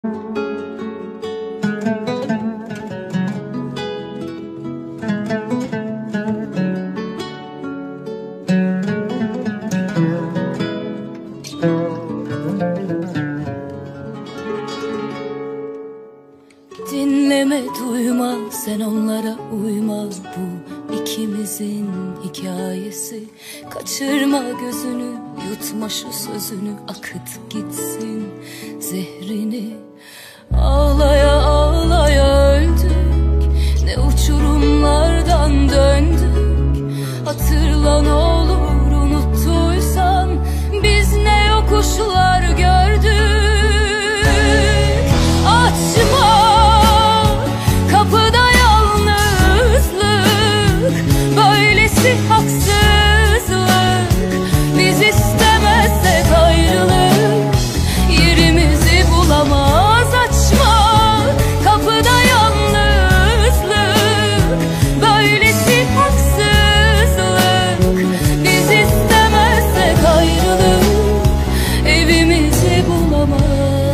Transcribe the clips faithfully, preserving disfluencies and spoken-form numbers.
Dinleme, duyma, sen onlara uyma. Bu ikimizin hikayesi. Kaçırma gözünü, yutma şu sözünü. Akıt gitsin zehrini. Ağlaya ağlaya öldük, ne uçurumlardan döndük. Hatırla ne olur, unuttuysan biz ne yokuşlar gördük. Açma kapıda yalnızlık, böylesi haksızlık. Biz istemezsek ayrılık yerimizi bulamaz. Açma kapıda yalnızlık, böylesi haksızlık. Biz istemezsek ayrılık evimizi bulamaz.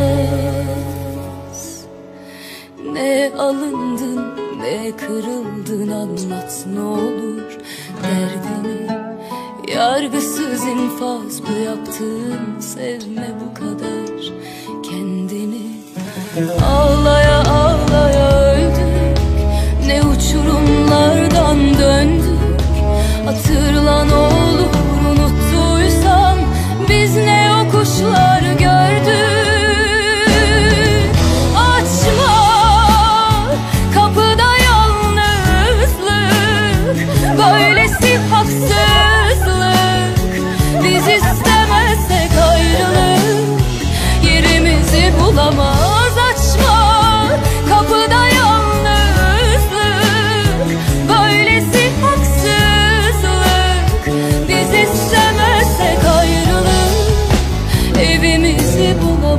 Ne alındın ne kırıldın, anlat ne olur derdini. Yargısız infaz bu yaptığın, sevme bu kadar kendini. Ağlaya ağlaya öldük, ne uçurumlardan döndük. Hatırla ne olur, unuttuysan biz ne yokuşlar gördük. Açma kapıda yalnızlık, böylesi haksızlık. Biz istemezsek ayrılık yerimizi bulamaz. Açma kapıda yalnızlık, böylesi haksızlık. Biz istemezsek ayrılık evimizi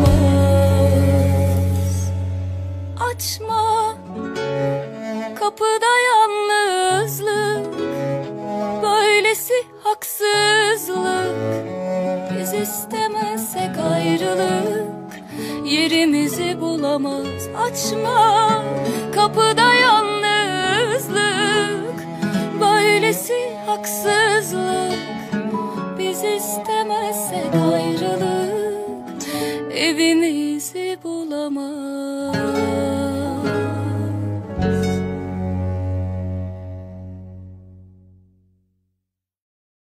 bulamaz. Açma kapıda yalnızlık, böylesi haksızlık. Biz istemezsek ayrılık yerimizi bulamaz. Açma kapıda yalnızlık, böylesi haksızlık. Biz istemezsek ayrılık evimizi